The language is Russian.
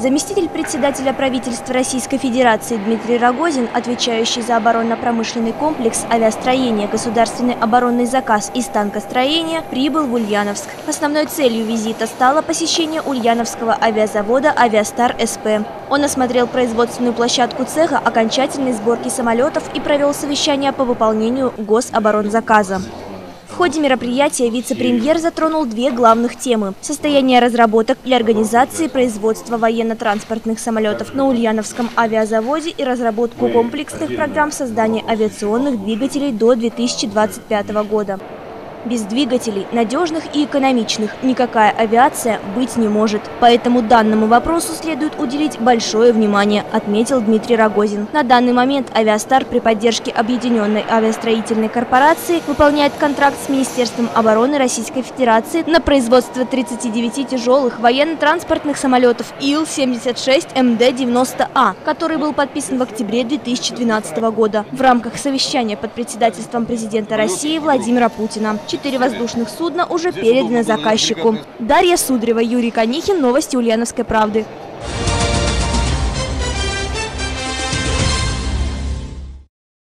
Заместитель председателя правительства Российской Федерации Дмитрий Рогозин, отвечающий за оборонно-промышленный комплекс авиастроения, государственный оборонный заказ и станкостроение, прибыл в Ульяновск. Основной целью визита стало посещение Ульяновского авиазавода «Авиастар СП». Он осмотрел производственную площадку цеха окончательной сборки самолетов и провел совещание по выполнению гособоронзаказа. В ходе мероприятия вице-премьер затронул две главных темы – состояние разработок для организации производства военно-транспортных самолетов на Ульяновском авиазаводе и разработку комплексных программ создания авиационных двигателей до 2025 года. Без двигателей, надежных и экономичных, никакая авиация быть не может. Поэтому данному вопросу следует уделить большое внимание, отметил Дмитрий Рогозин. На данный момент «Авиастар» при поддержке Объединенной авиастроительной корпорации выполняет контракт с Министерством обороны Российской Федерации на производство 39 тяжелых военно-транспортных самолетов Ил-76 МД-90А, который был подписан в октябре 2012 года в рамках совещания под председательством президента России Владимира Путина. 4 воздушных судна уже переданы заказчику. Дарья Сударева, Юрий Конихин. Новости Ульяновской правды.